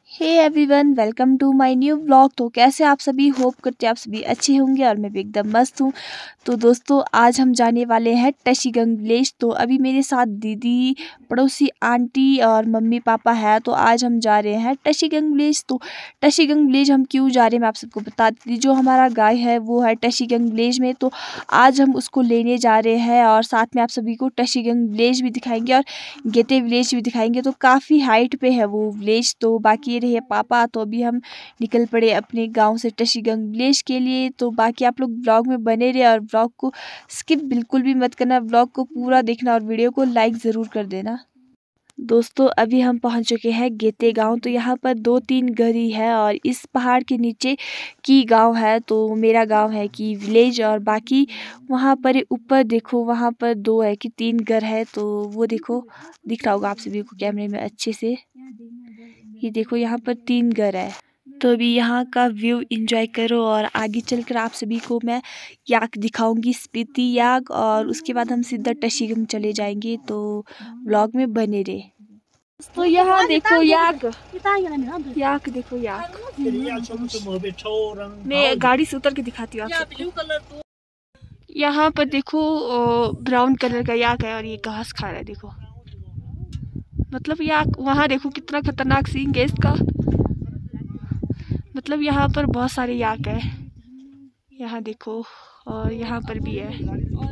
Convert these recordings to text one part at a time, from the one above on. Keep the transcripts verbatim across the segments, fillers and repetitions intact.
Hey everyone, welcome to my new vlog. तो कैसे आप सभी, होप करते आप सभी अच्छे होंगे और मैं भी एकदम मस्त हूँ। तो दोस्तों आज हम जाने वाले हैं टशीगंग विलेज। तो अभी मेरे साथ दीदी, पड़ोसी आंटी और मम्मी पापा है। तो आज हम जा रहे हैं टशीगंग विलेज। तो टशीगंग विलेज हम क्यों जा रहे हैं मैं आप सबको बता दी। जो हमारा गाय है वो है टशीगंग विलेज में, तो आज हम उसको लेने जा रहे हैं और साथ में आप सभी को टशीगंग विलेज भी दिखाएंगे और गेटे विलेज भी दिखाएंगे। तो काफ़ी हाइट पे है वो विलेज। तो बाकी रहे पापा, तो अभी हम निकल पड़े अपने गांव से टशीगंग विलेज के लिए। तो बाकी आप लोग ब्लॉग में बने रहे और ब्लॉग को स्किप बिल्कुल भी मत करना, ब्लॉग को पूरा देखना और वीडियो को लाइक ज़रूर कर देना। दोस्तों अभी हम पहुंच चुके हैं गेते गांव। तो यहाँ पर दो तीन घर ही है और इस पहाड़ के नीचे की गांव है। तो मेरा गांव है कि विलेज, और बाकी वहाँ पर ऊपर देखो, वहाँ पर दो है कि तीन घर है। तो वो देखो, दिख रहा होगा आप सभी को कैमरे में अच्छे से। ये देखो यहाँ पर तीन घर है। तो अभी यहाँ का व्यू एंजॉय करो और आगे चलकर आप सभी को मैं याक दिखाऊंगी, स्पीति याक, और उसके बाद हम सीधा टशीगंग चले जाएंगे। तो व्लॉग में बने रहे। तो यहाँ देखो याक, याक देखो याक। मैं गाड़ी से उतर के दिखाती हूँ आप सबको। यहाँ पर देखो ब्राउन कलर का याक है और ये घास खा रहा है। देखो मतलब याक, वहाँ देखो कितना खतरनाक सीन है इसका। मतलब यहाँ पर बहुत सारे याक है, यहाँ देखो, और यहाँ पर भी है।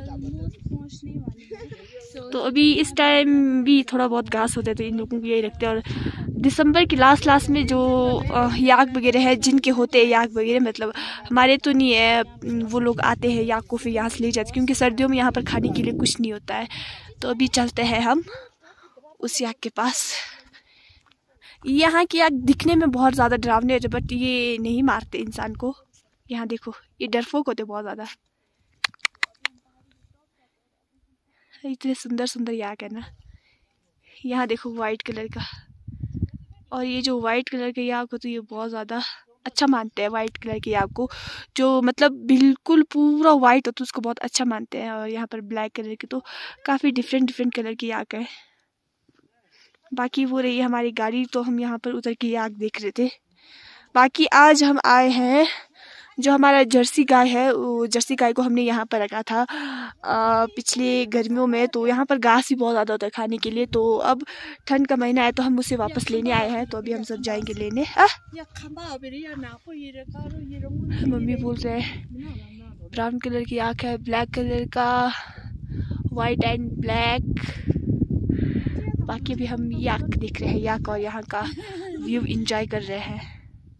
तो अभी इस टाइम भी थोड़ा बहुत घास होता है तो इन लोगों को यही रखते हैं। और दिसंबर की लास्ट लास्ट में जो याक वगैरह है, जिनके होते हैं याक वगैरह, मतलब हमारे तो नहीं है, वो लोग आते हैं याक को फिर यहाँ से ले जाते, क्योंकि सर्दियों में यहाँ पर खाने के लिए कुछ नहीं होता है। तो अभी चलते हैं हम उस याक के पास। यहाँ की याक दिखने में बहुत ज़्यादा डरावने होते, बट ये नहीं मारते इंसान को। यहाँ देखो, ये डरपोक होते बहुत ज़्यादा। इतने सुंदर सुंदर याक है ना। यहाँ देखो वाइट कलर का, और ये जो वाइट कलर के याक होते ये बहुत ज़्यादा अच्छा मानते हैं। वाइट कलर के याक को, जो मतलब बिल्कुल पूरा वाइट होता है, उसको बहुत अच्छा मानते हैं। और यहाँ पर ब्लैक कलर के, तो काफ़ी डिफरेंट डिफरेंट कलर के याक है। बाकी वो रही हमारी गाड़ी, तो हम यहाँ पर उतर के याक देख रहे थे। बाकी आज हम आए हैं, जो हमारा जर्सी गाय है, वो जर्सी गाय को हमने यहाँ पर रखा था आ, पिछले गर्मियों में। तो यहाँ पर घास भी बहुत ज़्यादा होता है खाने के लिए। तो अब ठंड का महीना है तो हम उसे वापस लेने आए हैं। तो अभी हम सब जाएंगे लेने। आ? मम्मी बोल रहे हैं ब्राउन कलर की आँख है, ब्लैक कलर का, वाइट एंड ब्लैक। बाकी अभी हम याक देख रहे हैं, याक, और यहाँ का व्यू एंजॉय कर रहे हैं।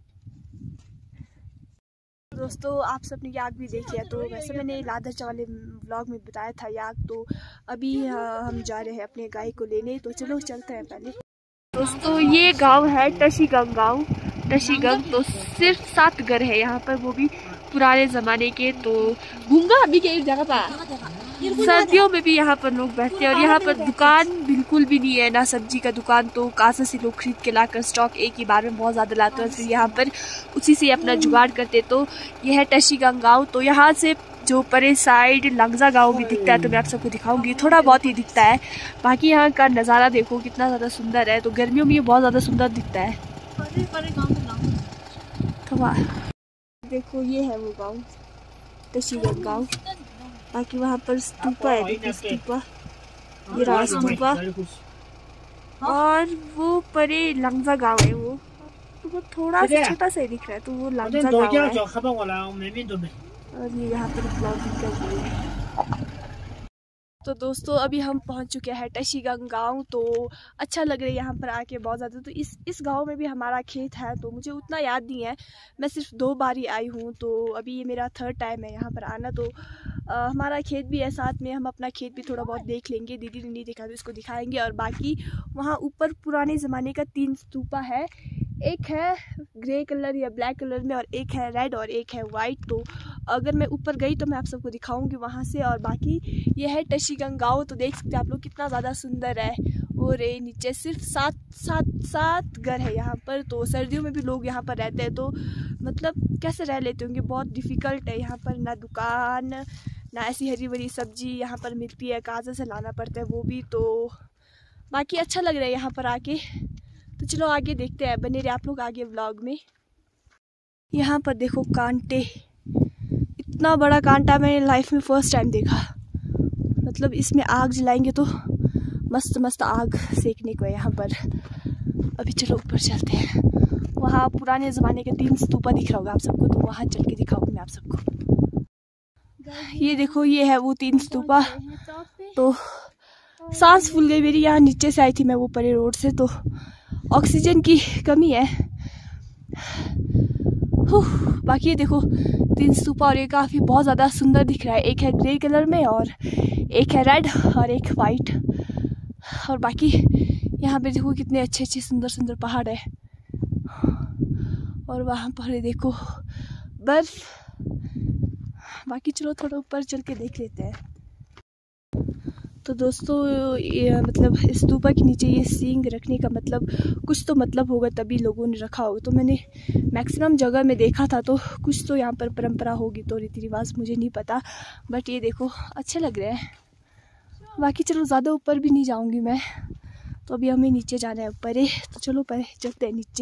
दोस्तों आप सबने याक भी देख लिया। तो वैसे मैंने लादरचा वाले व्लॉग में बताया था याक। तो अभी हम जा रहे हैं अपने गाय को लेने। तो चलो चलते हैं पहले। दोस्तों ये गांव है टशीगंग गांव, टशीगंग। तो सिर्फ सात घर है यहाँ पर, वो भी पुराने ज़माने के। तो घूंगा अभी के एक जगह पर सर्दियों में भी यहाँ पर लोग बैठते हैं। और यहाँ पर दुकान बिल्कुल भी नहीं है, ना सब्जी का दुकान। तो कासा से लोग खरीद के लाकर स्टॉक एक ही बार में बहुत ज़्यादा लाते हैं, फिर यहाँ पर उसी से अपना जुगाड़ करते। तो यह है टशीगंग गाँव। तो यहाँ से जो परे साइड लंगजा गांव भी दिखता है, तो मैं आप सबको दिखाऊंगी। थोड़ा बहुत ही दिखता है, बाकी यहाँ का नज़ारा देखो कितना ज़्यादा सुंदर है। तो गर्मियों में ये बहुत ज़्यादा सुंदर दिखता है। तो देखो ये है वो गाँव, टशीगंग गाँव। बाकी वहाँ पर स्तूपा है, देखो स्तूपा, ये रहा स्तूपा। और वो परे लंगजा गाँव है, वो तो वो थोड़ा सा छोटा सा ही दिख रहा है। तो वो लंगजा गाँव है। और ये यहाँ पर ब्लॉगिंग कर रही है। तो दोस्तों अभी हम पहुँच चुके हैं टशीगंग गाँव। तो अच्छा लग रहा है यहाँ पर आके बहुत ज़्यादा। तो इस इस गाँव में भी हमारा खेत है, तो मुझे उतना याद नहीं है, मैं सिर्फ दो बार ही आई हूँ। तो अभी ये मेरा थर्ड टाइम है यहाँ पर आना। तो आ, हमारा खेत भी है साथ में, हम अपना खेत भी थोड़ा बहुत देख लेंगे। दीदी ने नहीं देखा तो इसको दिखाएंगे। और बाकी वहाँ ऊपर पुराने ज़माने का तीन स्तूपा है, एक है ग्रे कलर या ब्लैक कलर में, और एक है रेड, और एक है वाइट। तो अगर मैं ऊपर गई तो मैं आप सबको दिखाऊंगी वहाँ से। और बाकी ये है टशीगंग गाँव। तो देख सकते हैं आप लोग कितना ज़्यादा सुंदर है। और ये नीचे सिर्फ सात सात सात घर है यहाँ पर। तो सर्दियों में भी लोग यहाँ पर रहते हैं। तो मतलब कैसे रह लेते होंगे, बहुत डिफ़िकल्ट है यहाँ पर। ना दुकान, ना ऐसी हरी भरी सब्जी यहाँ पर मिलती है, काज़ा से लाना पड़ता है वो भी। तो बाकी अच्छा लग रहा है यहाँ पर आके। तो चलो आगे देखते हैं, बने रहे आप लोग आगे व्लॉग में। यहाँ पर देखो कांटे, इतना बड़ा कांटा मैंने लाइफ में फर्स्ट टाइम देखा। मतलब इसमें आग जलाएंगे तो मस्त मस्त आग सेकने को है यहाँ पर। अभी चलो ऊपर चलते हैं। वहाँ पुराने ज़माने के तीन स्तूपा दिख रहा होगा आप सबको, तो वहाँ चल के दिखाऊंगी मैं आप सबको। ये देखो, ये है वो तीन स्तूपा। तो सांस फूल गई मेरी, यहाँ नीचे से आई थी मैं वो परे रोड से, तो ऑक्सीजन की कमी है। बाकी ये देखो तीन स्तूपा, और ये काफ़ी बहुत ज़्यादा सुंदर दिख रहा है। एक है ग्रे कलर में और एक है रेड और एक वाइट। और बाकी यहाँ पे देखो कितने अच्छे अच्छे सुंदर सुंदर पहाड़ है। और वहाँ पर देखो बर्फ। बाकी चलो थोड़ा ऊपर चल के देख लेते हैं। तो दोस्तों ये मतलब स्तूपा के नीचे ये सींग रखने का मतलब कुछ तो मतलब होगा, तभी लोगों ने रखा होगा। तो मैंने मैक्सिमम जगह में देखा था, तो कुछ तो यहाँ पर परंपरा होगी, तो रीति रिवाज मुझे नहीं पता, बट ये देखो अच्छे लग रहे हैं। बाकी चलो ज़्यादा ऊपर भी नहीं जाऊँगी मैं, तो अभी हमें नीचे जाना है ऊपर है। तो चलो परे चलते हैं नीचे।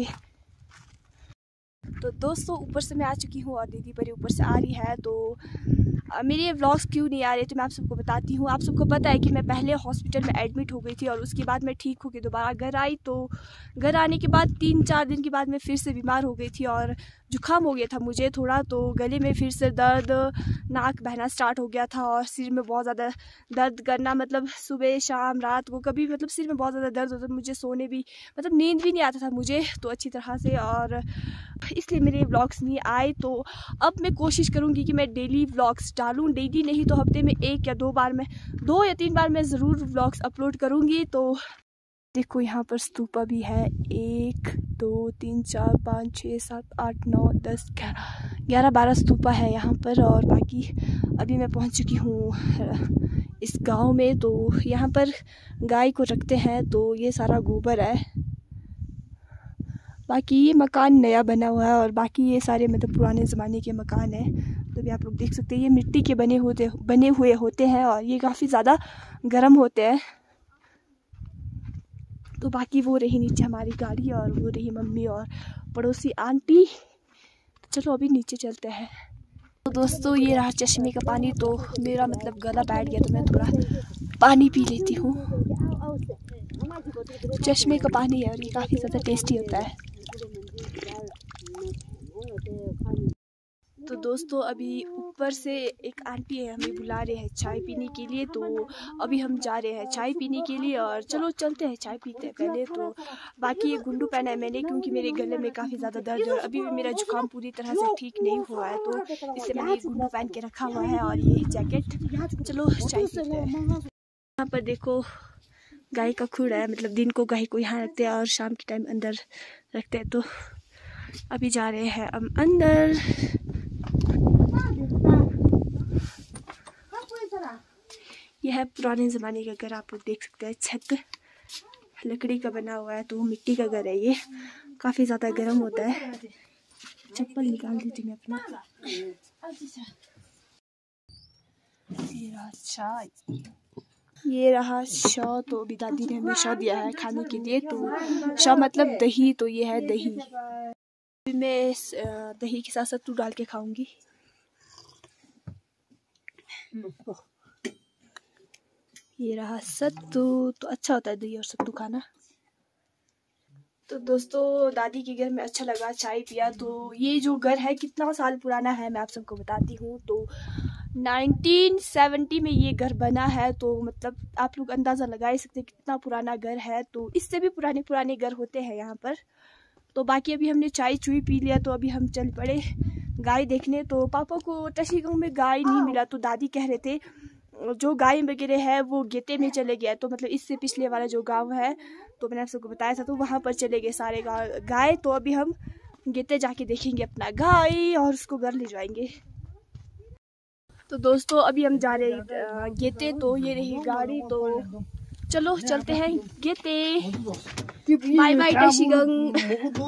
तो दोस्तों ऊपर से मैं आ चुकी हूँ और दीदी परी ऊपर से आ रही है। तो मेरे व्लॉग्स क्यों नहीं आ रहे तो मैं आप सबको बताती हूँ। आप सबको पता है कि मैं पहले हॉस्पिटल में एडमिट हो गई थी और उसके बाद मैं ठीक होकर दोबारा घर आई। तो घर आने के बाद तीन चार दिन के बाद मैं फिर से बीमार हो गई थी और जुकाम हो गया था मुझे थोड़ा। तो गले में फिर से दर्द, नाक बहना स्टार्ट हो गया था और सिर में बहुत ज़्यादा दर्द करना, मतलब सुबह शाम रात को कभी मतलब सिर में बहुत ज़्यादा दर्द होता था। मुझे सोने भी मतलब नींद भी नहीं आता था मुझे तो अच्छी तरह से, और इसलिए मेरे व्लॉग्स नहीं आए। तो अब मैं कोशिश करूँगी कि मैं डेली व्लॉग्स डालूँ, डेली नहीं तो हफ्ते में एक या दो बार मैं दो या तीन बार मैं ज़रूर व्लॉग्स अपलोड करूँगी। तो देखो यहाँ पर स्तूपा भी है, एक दो तीन चार पाँच छः सात आठ नौ दस ग्यारह ग्यारह बारह स्तूपा है यहाँ पर। और बाकी अभी मैं पहुँच चुकी हूँ इस गांव में। तो यहाँ पर गाय को रखते हैं, तो ये सारा गोबर है। बाकी ये मकान नया बना हुआ है और बाकी ये सारे मतलब पुराने ज़माने के मकान हैं। तो भी आप लोग देख सकते हैं ये मिट्टी के बने होते बने हुए होते हैं और ये काफ़ी ज़्यादा गर्म होते हैं। तो बाकी वो रही नीचे हमारी गाड़ी और वो रही मम्मी और पड़ोसी आंटी। तो चलो अभी नीचे चलते हैं। तो दोस्तों ये रहा चश्मे का पानी। तो मेरा मतलब गला बैठ गया तो मैं थोड़ा पानी पी लेती हूँ। चश्मे का पानी है और ये काफ़ी ज़्यादा टेस्टी होता है। तो दोस्तों अभी ऊपर से एक आंटी है हमें बुला रहे हैं चाय पीने के लिए। तो अभी हम जा रहे हैं चाय पीने के लिए और चलो चलते हैं चाय पीते हैं पहले। तो बाकी ये गुंडू पहना है मैंने क्योंकि मेरे गले में काफ़ी ज़्यादा दर्द है और अभी भी मेरा जुकाम पूरी तरह से ठीक नहीं हुआ है, तो इससे मैंने ये गुंडू पहन के रखा हुआ है और ये जैकेट। चलो चाय पीते हैं। यहाँ पर देखो गाय का खुड़ है, मतलब दिन को गाय को यहाँ रखते हैं और शाम के टाइम अंदर रखते हैं। तो अभी जा रहे हैं हम अंदर। यह है पुराने ज़माने का घर, आप लोग देख सकते हैं। छत लकड़ी का बना हुआ है, तो मिट्टी का घर है। ये काफ़ी ज़्यादा गर्म होता है। चप्पल निकाल दी थी मैं अपना। ये रहा चाय, ये रहा शौ। तो अभी दादी ने हमें शौ दिया है खाने के लिए। तो शौ मतलब दही, तो ये है दही। मैं दही के साथ सत्तू डाल के खाऊंगी। ये रहा सत्तू। तो अच्छा होता है दही और सत्तू खाना। तो दोस्तों दादी के घर में अच्छा लगा, चाय पिया। तो ये जो घर है कितना साल पुराना है मैं आप सबको बताती हूँ। तो नाइनटीन सेवेंटी में ये घर बना है। तो मतलब आप लोग अंदाज़ा लगा ही सकते हैं कितना पुराना घर है। तो इससे भी पुराने पुराने घर होते हैं यहाँ पर। तो बाकी अभी हमने चाय चुई पी लिया, तो अभी हम चल पड़े गाय देखने। तो पापा को टशी गाँव में गाय नहीं मिला, तो दादी कह रहे थे जो गाय वगैरह है वो गेते में चले गया। तो मतलब इससे पिछले वाला जो गांव है, तो मैंने आप सबको बताया था, तो वहाँ पर चले गए सारे गाय। तो अभी हम गेते जाके देखेंगे अपना गाय और उसको घर ले जाएंगे। तो दोस्तों अभी हम जा रहे हैं गेते। तो ये रही गाड़ी, तो चलो चलते हैं गेते। Bye bye Tashigang.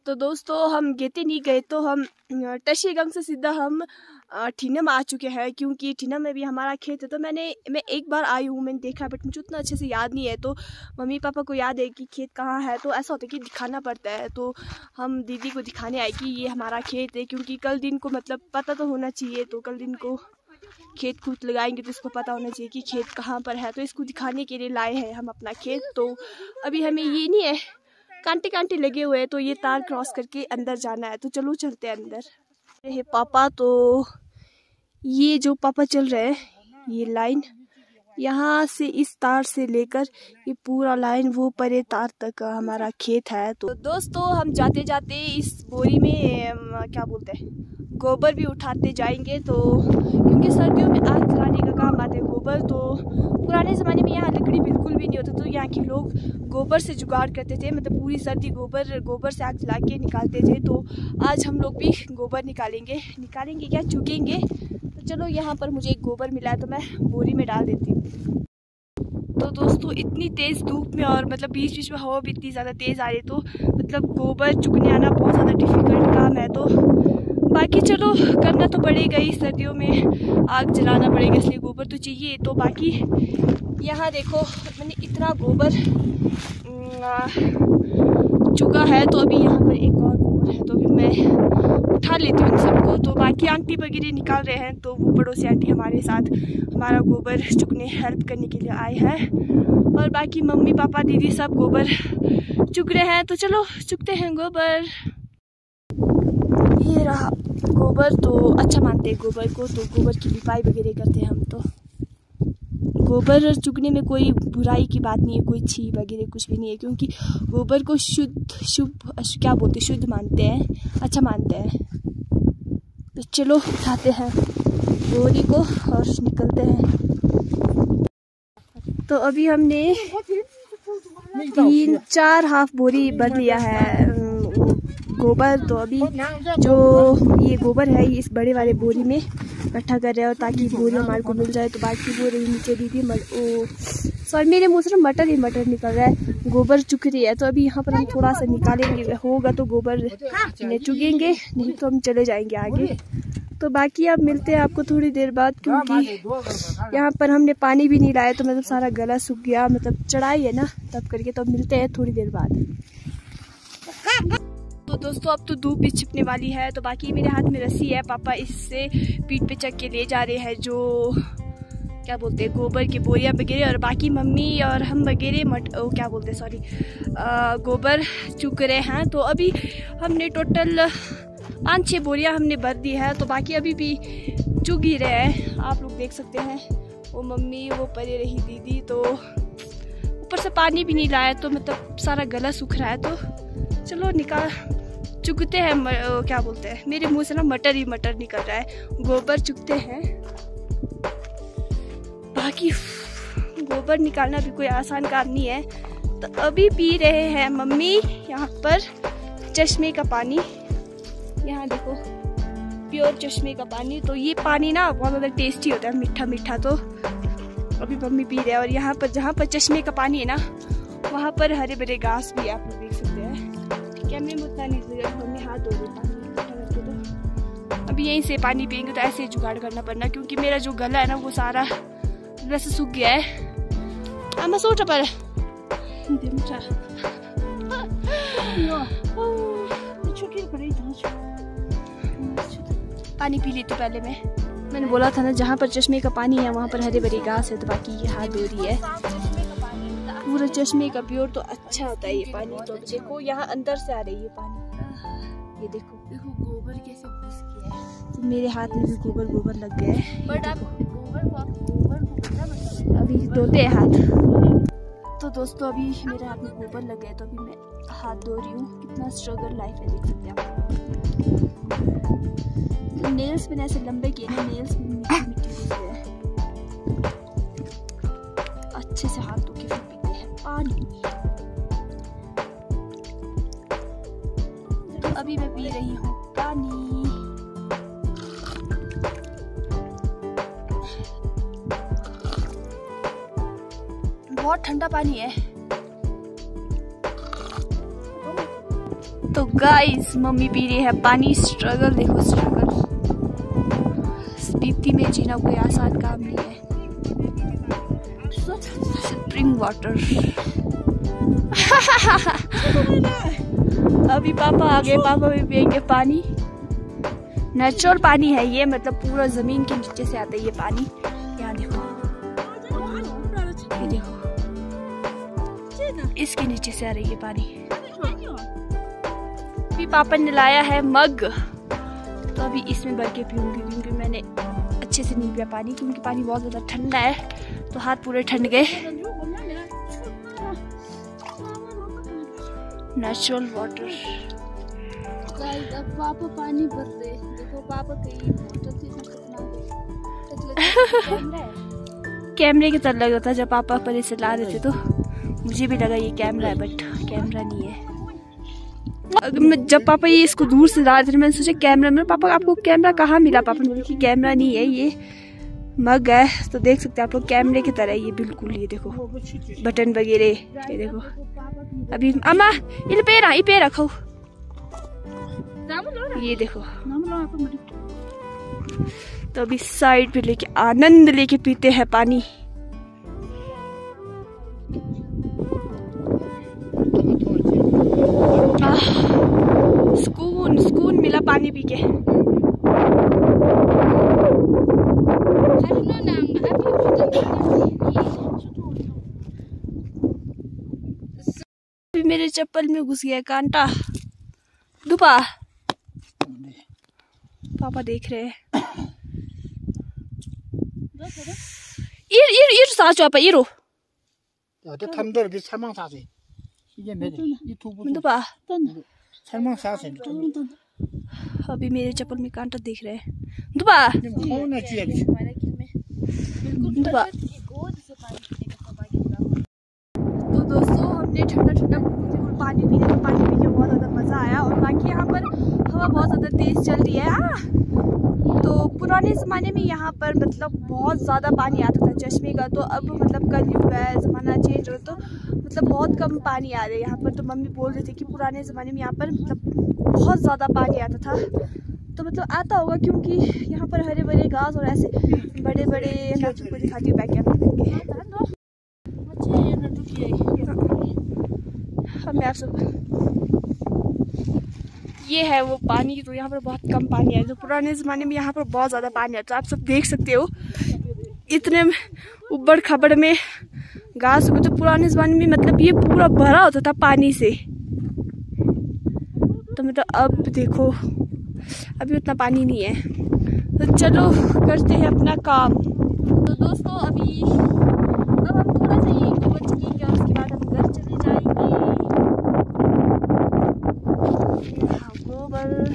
तो दोस्तों हम गेते नहीं गए तो हम टशीगंग से सीधा हम ठीना में आ चुके हैं, क्योंकि ठीना में भी हमारा खेत है। तो मैंने मैं एक बार आई हूँ, मैंने देखा, बट मुझे उतना अच्छे से याद नहीं है। तो मम्मी पापा को याद है कि खेत कहाँ है, तो ऐसा होता है कि दिखाना पड़ता है। तो हम दीदी को दिखाने आए कि ये हमारा खेत है, क्योंकि कल दिन को मतलब पता तो होना चाहिए। तो कल दिन को खेत खूत लगाएंगे तो इसको पता होना चाहिए कि खेत कहाँ पर है। तो इसको दिखाने के लिए लाए हैं हम अपना खेत। तो अभी हमें ये नहीं है, कांटे कांटे लगे हुए हैं, तो ये तार क्रॉस करके अंदर जाना है। तो चलो चलते हैं अंदर। है पापा, तो ये जो पापा चल रहे हैं, ये लाइन यहाँ से इस तार से लेकर ये पूरा लाइन वो परे तार तक हमारा खेत है। तो दोस्तों हम जाते जाते इस बोरी में क्या बोलते हैं गोबर भी उठाते जाएंगे। तो क्योंकि सर्दियों में आग जलाने का काम आते हैं गोबर। तो पुराने ज़माने में यहाँ लकड़ी बिल्कुल भी नहीं होती, तो यहाँ के लोग गोबर से जुगाड़ करते थे, मतलब पूरी सर्दी गोबर गोबर से आग जला के निकालते थे। तो आज हम लोग भी गोबर निकालेंगे निकालेंगे क्या चुगेंगे। तो चलो, यहाँ पर मुझे एक गोबर मिला है तो मैं बोरी में डाल देती हूँ। तो दोस्तों इतनी तेज़ धूप में और मतलब बीच बीच में हवा भी इतनी ज़्यादा तेज़ आ रही, तो मतलब गोबर चुगने आना बहुत ज़्यादा डिफ़िकल्ट काम है। तो बाकी चलो करना तो पड़ेगा ही, सर्दियों में आग जलाना पड़ेगा, इसलिए गोबर तो चाहिए। तो बाकी यहाँ देखो मैंने इतना गोबर चुका है, तो अभी यहाँ पर एक और गोबर है, तो अभी मैं उठा लेती हूँ इन सबको। तो बाकी आंटी वगैरह निकाल रहे हैं, तो वो पड़ोसी आंटी हमारे साथ हमारा गोबर चुकने हेल्प करने के लिए आए हैं। और बाकी मम्मी पापा दीदी सब गोबर चुक रहे हैं। तो चलो चुकते हैं गोबर। ये रहा गोबर। तो अच्छा मानते हैं गोबर को, तो गोबर की लिपाई वगैरह करते हैं हम। तो गोबर चुगने में कोई बुराई की बात नहीं है, कोई छी वगैरह कुछ भी नहीं है, क्योंकि गोबर को शुद्ध शुभ क्या बोलते शुद्ध मानते हैं, अच्छा मानते हैं। तो चलो उठाते हैं बोरी को और निकलते हैं। तो अभी हमने तीन चार हाफ बोरी भर लिया है गोबर। तो अभी जो ये गोबर है ये इस बड़े वाले बोरी में इकट्ठा कर रहे हैं, और ताकि बोरी हमारे को मिल जाए। तो बाकी बोरी नीचे दी थी ओ सॉरी मेरे मुँह से मटर ही मटर निकल रहा है, गोबर चुक रही है। तो अभी यहाँ पर हम थोड़ा सा निकालेंगे, होगा तो गोबर चुगेंगे, नहीं तो हम चले जाएंगे आगे। तो बाकी अब मिलते हैं आपको थोड़ी देर बाद, क्योंकि यहाँ पर हमने पानी भी नहीं लाया, तो मतलब सारा गला सूख गया, मतलब चढ़ाई है ना तब करके। तो मिलते हैं थोड़ी देर बाद। तो दोस्तों अब तो धूप भी छिपने वाली है। तो बाकी मेरे हाथ में रस्सी है, पापा इससे पीठ पे चक के ले जा रहे हैं जो क्या बोलते हैं गोबर के बोरियां वगैरह, और बाकी मम्मी और हम वगैरह मट ओ क्या बोलते हैं सॉरी गोबर चुक रहे हैं। तो अभी हमने टोटल पाँच छः बोरियां हमने भर दी है। तो बाकी अभी भी चुग ही रहे हैं, आप लोग देख सकते हैं। वो मम्मी वो परे रही दीदी, तो ऊपर से पानी भी नहीं लाया, तो मतलब सारा गला सूख रहा है। तो चलो निकाल चुगते हैं, क्या बोलते हैं मेरे मुंह से ना मटर ही मटर निकल रहा है, गोबर चुगते हैं। बाकी गोबर निकालना भी कोई आसान काम नहीं है। तो अभी पी रहे हैं मम्मी यहाँ पर चश्मे का पानी, यहाँ देखो प्योर चश्मे का पानी। तो ये पानी ना बहुत ज़्यादा टेस्टी होता है, मीठा मीठा। तो अभी मम्मी पी रहे हैं, और यहाँ पर जहाँ पर चश्मे का पानी है ना वहाँ पर हरे भरे घास भी आप लोग देख सकते हैं। कैमरे में उतना नहीं लगा, मम्मी हाथ धो रही पानी इकट्ठा करके। तो अभी यहीं से पानी पियेंगे, तो ऐसे ही जुगाड़ करना पड़ना, क्योंकि मेरा जो गला है ना वो सारा वैसे सूख गया है। आमा सोचा पर पानी पी लेती पहले मैं। मैंने बोला था ना जहाँ पर चश्मे का पानी है वहाँ पर हरे भरी घास है। तो बाकी ये हाथ धो रही है, पूरा चश्मे का प्योर तो अच्छा होता है ये पानी। तो देखो यहाँ अंदर से आ रही है पानी, ये देखो देखो गोबर कैसे घुस गया है। तो मेरे हाथ में भी गोबर गोबर लग गया है, बट आप गोबर गोबर अभी धोते हैं हाथ। तो दोस्तों अभी मेरे हाथ में गोबर लग गया, तो अभी मैं हाथ धो रही हूँ। कितना स्ट्रगल लाइफ है देख सकते हैं आप। नेल्स मैंने ऐसे लंबे किए ना, नेल्स में मिट्टी मिट्टी घुस गया है। अच्छे से हाथ धो के फिर पीते हैं पानी। तो अभी मैं पी रही हूँ पानी। बहुत ठंडा पानी है। तो गाइस मम्मी पी रही है पानी। स्ट्रगल देखो, स्ट्रगल। स्पीति में जीना कोई आसान काम नहीं है। Spring water. अभी पापा आ गए, पापा भी पियेंगे पानी। नेचुरल पानी है ये, मतलब पूरा जमीन के नीचे से आता है ये पानी। यहाँ देखो, ये देखो, इसके नीचे से आ रही है पानी। अभी पापा ने लाया है मग, तो अभी इसमें भर के पीऊंगी, क्योंकि मैंने अच्छे से नहीं पिया पानी, क्योंकि पानी बहुत ज़्यादा ठंडा है, तो हाथ पूरे ठंड गए। Natural water. अब पापा पानी भर दे, देखो पापा कहीं कैमरे की तरह लग रहा था जब पापा पहले से ला रहे थे, तो मुझे भी लगा ये कैमरा है, बट कैमरा नहीं है। जब पापा ये इसको दूर से ला रहे थे, मैंने सोचा कैमरा में, पापा आपको कैमरा कहाँ मिला? पापा ने बोला कि कैमरा नहीं है, ये मग है। तो देख सकते हैं आप लोग, कैमरे की तरह ये बिल्कुल। ये देखो बटन वगैरह, ये देखो। अभी अम्मा ये पे रहा, ये पे रखो, ये देखो। तो अभी साइड पे लेके आनंद लेके पीते हैं पानी। सुकून सुकून मिला पानी पी के। मेरे चप्पल में घुस गया कांटा। दुपा पापा देख रहे हैं। इर इर इर साचो apa iru. 저 탐돌기 살망 사세. 이게 매대. 이 두부. दुपा 살망 사세. अभी मेरे चप्पल में कांटा दिख रहे हैं। दुपा कौन है जी? दुपा। तो दोस्तों हमने ठंडा ठंडा पानी पीने का पानी पी के बहुत ज़्यादा मज़ा आया। और बाकी यहाँ पर हवा बहुत ज़्यादा तेज़ चल रही है। आ, तो पुराने ज़माने में यहाँ पर मतलब बहुत ज़्यादा पानी आता था चश्मे का। तो अब मतलब कलयुग है, ज़माना चेंज हो, तो मतलब बहुत कम पानी आ रहा है यहाँ पर। तो मम्मी बोल रही थी कि पुराने ज़माने में यहाँ पर मतलब बहुत ज़्यादा पानी आता था। तो मतलब आता होगा क्योंकि यहाँ पर हरे भरे घास और ऐसे बड़े बड़े, मैं तुमको दिखाती हूँ बैक कैमरा। हमें आप सब ये है वो पानी। तो यहाँ पर बहुत कम पानी है। तो पुराने ज़माने में यहाँ पर बहुत ज़्यादा पानी आता, तो आप सब देख सकते हो इतने उबड़ खबड़ में घास हो। तो पुराने ज़माने में मतलब ये पूरा भरा होता था पानी से। तो मतलब अब देखो अभी उतना पानी नहीं है। तो चलो करते हैं अपना काम। तो दोस्तों अभी अब हम थोड़ा सा ये गोबर चलेंगे और उसके बाद हम घर चले जाएंगे। गोबर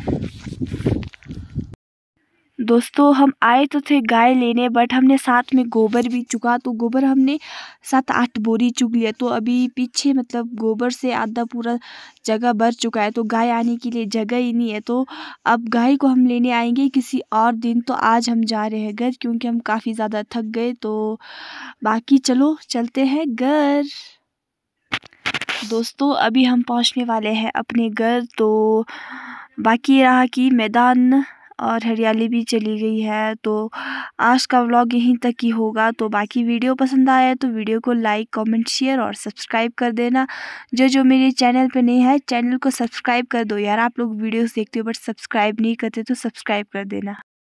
दोस्तों हम आए तो थे गाय लेने, बट हमने साथ में गोबर भी चुका। तो गोबर हमने सात आठ बोरी चुग लिया। तो अभी पीछे मतलब गोबर से आधा पूरा जगह भर चुका है। तो गाय आने के लिए जगह ही नहीं है। तो अब गाय को हम लेने आएंगे किसी और दिन। तो आज हम जा रहे हैं घर, क्योंकि हम काफ़ी ज़्यादा थक गए। तो बाकी चलो चलते हैं घर। दोस्तों अभी हम पहुंचने वाले हैं अपने घर। तो बाकी रहा कि मैदान और हरियाली भी चली गई है। तो आज का व्लॉग यहीं तक ही होगा। तो बाकी वीडियो पसंद आया तो वीडियो को लाइक कमेंट शेयर और सब्सक्राइब कर देना। जो जो मेरे चैनल पे नहीं है चैनल को सब्सक्राइब कर दो यार। आप लोग वीडियोस देखते हो बट सब्सक्राइब नहीं करते, तो सब्सक्राइब कर देना।